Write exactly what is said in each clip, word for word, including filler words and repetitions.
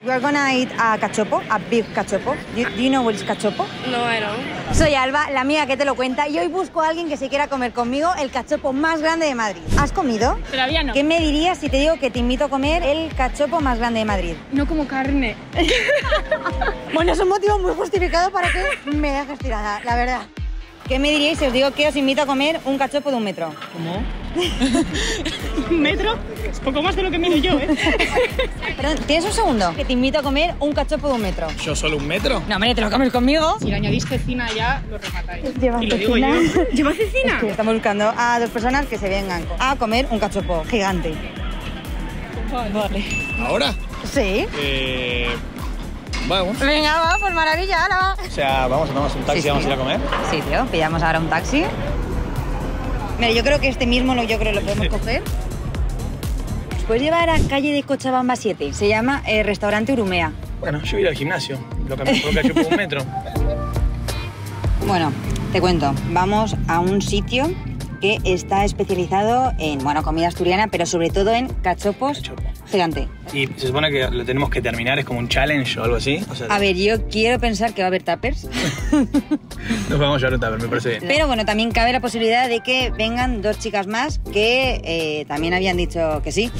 We are gonna eat a cachopo, a beef cachopo. Do, do you know what is cachopo? No, I don't. Soy Alba, la amiga que te lo cuenta, y hoy busco a alguien que se quiera comer conmigo el cachopo más grande de Madrid. ¿Has comido? Todavía no. ¿Qué me dirías si te digo que te invito a comer el cachopo más grande de Madrid? No como carne. Bueno, es un motivo muy justificado para que me dejes tirada, la verdad. ¿Qué me diríais si os digo que os invito a comer un cachopo de un metro? ¿Cómo? ¿Un metro? Es poco más de lo que mido yo, ¿eh? Perdón, ¿tienes un segundo? Que te invito a comer un cachopo de un metro. ¿Yo solo un metro? No, hombre, ¿te lo comes conmigo? Si le añadís cecina ya, lo rematáis. ¿Lleva y lo digo cecina? yo. ¿Lleva cecina? Es que estamos buscando a dos personas que se vengan a comer un cachopo gigante. Vale. ¿Ahora? Sí. Eh... Vamos. Venga, va, pues maravilla, ahora. O sea, vamos a tomar un taxi y Sí, sí. vamos a ir a comer. Sí, tío, pillamos ahora un taxi. Mira, yo creo que este mismo lo, yo creo que lo podemos coger. Os puedes llevar a calle de Cochabamba siete. Se llama eh, Restaurante Urumea. Bueno, yo voy a ir al gimnasio. Lo cambié por un cachopo de un metro. Bueno, te cuento. Vamos a un sitio que está especializado en, bueno, comida asturiana, pero sobre todo en cachopos Cachopo. gigante. Y se supone que lo tenemos que terminar, es como un challenge o algo así. O sea, A ver, yo quiero pensar que va a haber tuppers. nos vamos a llevar un tupper, me parece bien. Pero bueno, también cabe la posibilidad de que vengan dos chicas más que eh, también habían dicho que sí.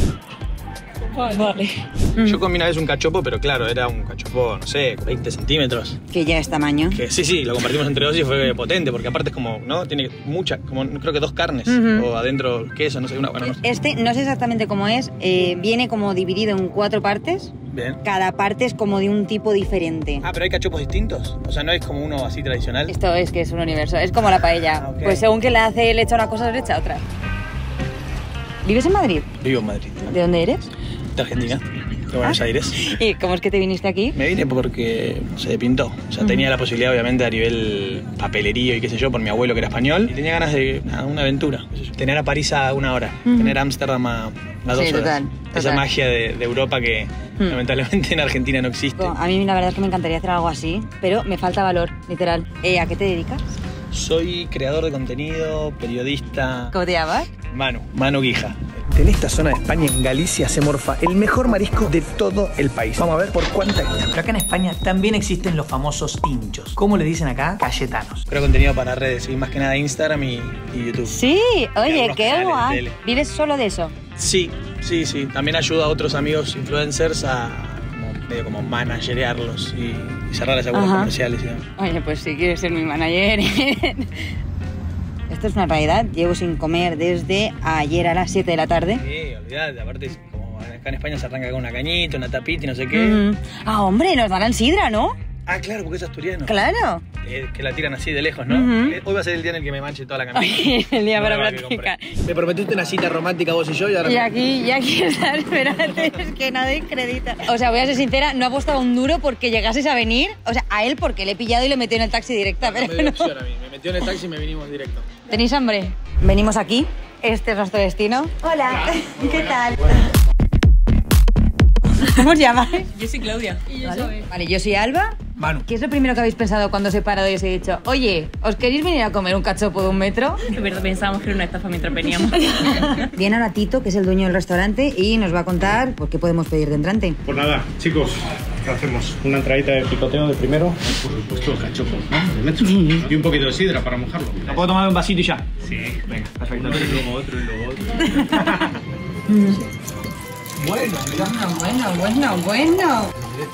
Vale. Yo comí una vez un cachopo, pero claro, era un cachopo, no sé, veinte centímetros. Que ya es tamaño. Que sí, sí, lo compartimos entre dos y fue potente, porque aparte es como, ¿no? Tiene mucha, como creo que dos carnes, Ujú. o adentro queso, no sé, una, bueno, no sé. Este, no sé exactamente cómo es, eh, viene como dividido en cuatro partes. Bien. Cada parte es como de un tipo diferente. Ah, pero hay cachopos distintos, o sea, no es como uno así tradicional. Esto es que es un universo, es como la paella. Ah, ok. Pues según que la hace, le echa una cosa, le echa otra. ¿Vives en Madrid? Vivo en Madrid, ¿De dónde eres? de Argentina, de Buenos Ah. Aires. ¿Y cómo es que te viniste aquí? Me vine porque se pintó. O sea, tenía la posibilidad, obviamente, a nivel papelerío y qué sé yo, por mi abuelo que era español. Y tenía ganas de nada, una aventura. Qué sé yo. Tener a París a una hora, Ujú. tener a Ámsterdam a, a dos Sí, horas. total, Esa total. magia de, de Europa que Mm. lamentablemente en Argentina no existe. A mí la verdad es que me encantaría hacer algo así, pero me falta valor, literal. Eh, ¿A qué te dedicas? Soy creador de contenido, periodista. ¿Cómo te llamas? Manu, Manu Guija. En esta zona de España, en Galicia, se morfa el mejor marisco de todo el país. Vamos a ver por cuánta guía. Pero acá en España también existen los famosos tinchos. ¿Cómo le dicen acá? Cayetanos. Creo contenido para redes, y más que nada Instagram y, y YouTube. Sí, oye, algunos qué canales de guay. tele. ¿Vives solo de eso? Sí, sí, sí. También ayuda a otros amigos influencers a como, medio como managerearlos y, y cerrarles acuerdos Ajá. comerciales y demás. Oye, pues si quieres ser mi manager. Esto es una realidad. Llevo sin comer desde ayer a las siete de la tarde. Sí, olvidate, aparte es como acá en España se arranca con una cañita, una tapita y no sé qué. Mm. Ah, hombre, nos darán sidra, ¿no? Ah, claro, porque es asturiano. Claro. Eh, que la tiran así de lejos, ¿no? Ujú. Eh, Hoy va a ser el día en el que me manche toda la camisa. El día para Nueva que practicar. compré. Me prometiste una cita romántica vos y yo y ahora... Y me- aquí, y aquí está, espérate, es que nadie acredita. O sea, voy a ser sincera, no apostaba un duro porque llegases a venir. O sea, a él porque le he pillado y le metí en el taxi directa, No me pero dio no. opción a mí. Me metió en el taxi y me vinimos directo. ¿Tenéis hambre? Venimos aquí, este es nuestro destino. Hola, ¿qué tal? ¿Cómo os llamáis? Yo soy Claudia. Y yo ¿Vale? soy. Vale, yo soy Alba. Manu. ¿Qué es lo primero que habéis pensado cuando os he parado y os he dicho, oye, ¿os queréis venir a comer un cachopo de un metro? De verdad pensábamos que era una estafa mientras veníamos. Viene ahora Tito, que es el dueño del restaurante, y nos va a contar por qué podemos pedir de entrante. Pues nada, chicos, ¿qué hacemos? Una entradita de picoteo de primero. Por supuesto, el cachopo, ¿no? De metro. Y un poquito de sidra para mojarlo. ¿No puedo tomar un vasito y ya? Sí, Venga, perfecto. y luego otro y luego otro. Bueno, mirá. Bueno, bueno, bueno.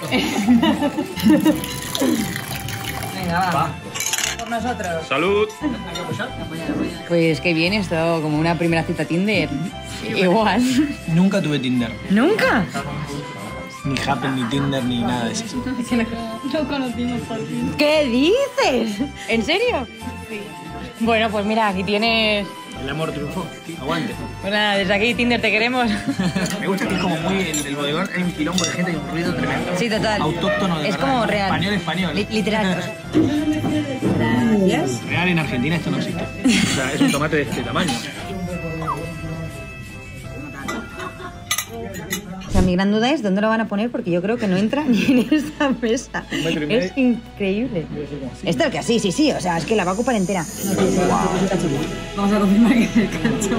Venga, va. Por nosotros. ¡Salud! Pues qué bien, esto como una primera cita Tinder. Igual. Nunca tuve Tinder. ¿Nunca? Ni Happen, ni Tinder, ni nada de eso. No conocimos por fin. ¿Qué dices? ¿En serio? Sí. Bueno, pues mira, aquí tienes... El amor triunfó. Aguante. Pues nada, desde aquí Tinder te queremos. Me gusta que es como muy el, el bodegón, hay un quilombo de gente y un ruido tremendo. Sí, total. Autóctono de Es verdad, como ¿no? real. Español, español. Li- literal. Gracias. Real en Argentina esto no existe. O sea, es un tomate de este tamaño. O sea, mi gran duda es dónde lo van a poner porque yo creo que no entra ni en esta mesa. Un metro y medio. Es increíble. Esto es que sí, sí, sí. O sea, es que la va a ocupar entera. Vamos a confirmar que es el cachopo.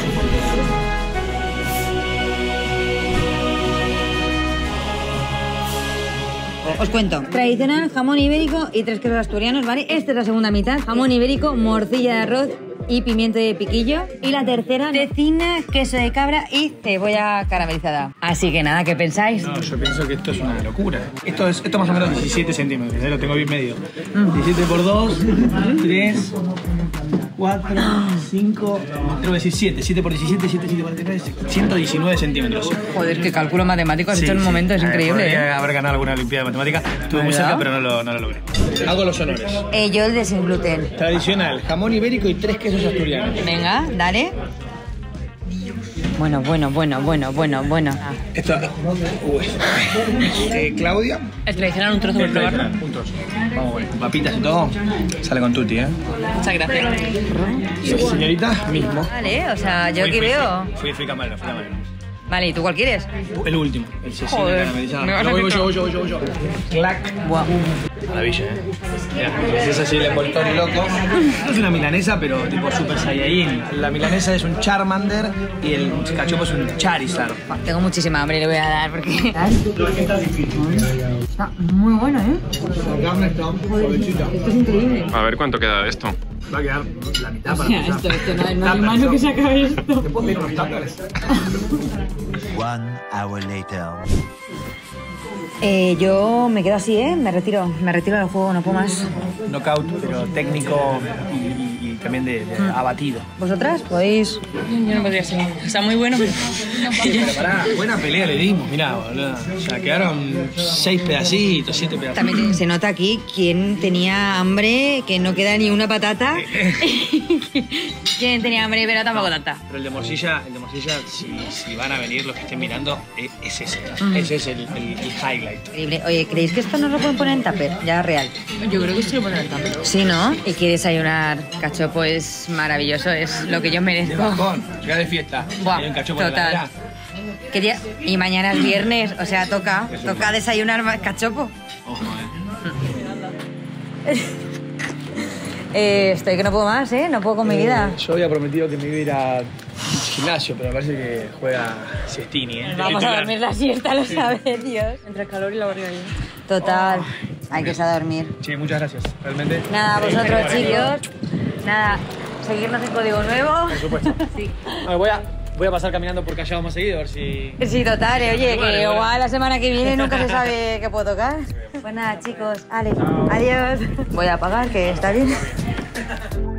Os cuento. Tradicional, jamón ibérico y tres quesos asturianos, ¿vale? Esta es la segunda mitad. Jamón ibérico, morcilla de arroz y pimiento de piquillo. Y la tercera, cecina, queso de cabra y cebolla caramelizada. Así que nada, ¿qué pensáis? No, yo pienso que esto es una locura. Esto es esto más o menos diecisiete centímetros, ¿eh? Lo tengo bien medio. diecisiete por dos, tres, cuatro, cinco, creo que decir siete. siete por diecisiete, siete, siete por diecinueve, ciento diecinueve centímetros. Joder, qué cálculo matemático has Sí, hecho en un sí. momento, es Eh, increíble. Podría ¿eh? haber ganado alguna olimpiada de matemática. Estuve muy ¿Verdad? cerca, pero no lo, no lo logré. Hago los honores. Eh, yo el de sin gluten. Tradicional, jamón ibérico y tres quesos asturianos. Venga, dale. Bueno, bueno, bueno, bueno, bueno, bueno. Ah. Esto. Uy. Eh, Claudia. El tradicional, un trozo por probarlo. Un trozo. Vamos, bueno. Papitas y todo. Sale con tutti, ¿eh? Muchas gracias. Señorita, mismo. Vale, o sea, yo aquí veo. Fui, fui camarero, fui camarero. Vale, ¿y tú cuál quieres? El último, el cecina Joder, caramelizado. me vas a Yo, hacer yo, yo, yo, yo, yo. Clac. Buah. Maravilla, ¿eh? Mira, es así el envoltorio loco. Esto es una milanesa, pero tipo Super Saiyajin. La milanesa es un Charmander y el cachopo es un Charizard. Tengo muchísima hambre, le voy a dar porque... Está muy bueno, ¿eh? La carne está suavecita. Esto es increíble. A ver cuánto queda de esto. Va a quedar la mitad para Hostia, empezar. esto, esto no, no hay mano que se acabe esto. ¿Te puedo pedir unos tuppers? One hour later. Eh, yo me quedo así, ¿eh? Me retiro, me retiro del juego, no puedo más. Knockout, pero técnico y, y- y también de, de abatido. ¿Vosotras podéis...? Yo no podría ser. O sea, muy bueno, pero... Pero pará, buena pelea le dimos, mirá, boludo. O sea, quedaron seis pedacitos, siete pedacitos. También se nota aquí quién tenía hambre, que no queda ni una patata. Quién tenía hambre, pero tampoco tanta. Pero el de morcilla, el de morcilla, si, si van a venir los que estén mirando, es, es ese. Ese es el, el, el highlight. Increíble. Oye, ¿creéis que esto no lo pueden poner en tupper? Ya real. Yo creo que sí lo pondrán también. Sí, ¿no? Y que desayunar cachopo es maravilloso, es lo que yo De merezco. bajón, llega de fiesta. Buah, Hay un cachopo en la total. heladera. Quería... Y mañana es viernes, o sea, toca, toca desayunar más cachopo. Ojo, eh. Eh, estoy que no puedo más, ¿eh? No puedo con mi vida. Yo había prometido que me iba a ir a gimnasio, pero me parece que juega Siestini, ¿eh? Vamos a dormir la siesta, lo sabe Dios. Entre el calor y la barriga llena. Total, hay que irse a dormir. Sí, muchas gracias, realmente. Nada, vosotros chicos, nada, seguirnos en Código Nuevo. Por supuesto. Sí. A ver, voy a, voy a pasar caminando por Callao más seguido, a ver si... Sí, total, eh, oye, Vale, que vale. igual la semana que viene nunca se sabe qué puedo tocar. Pues nada, chicos, Ale, adiós. Voy a apagar, que está bien.